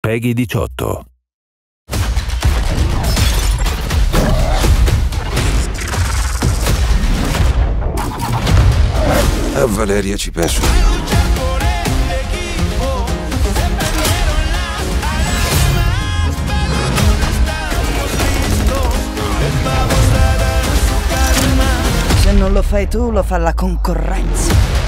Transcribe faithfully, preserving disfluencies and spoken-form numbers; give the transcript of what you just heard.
Peggy diciotto. A Valeria ci penso io. Se non lo fai tu, lo fa la concorrenza.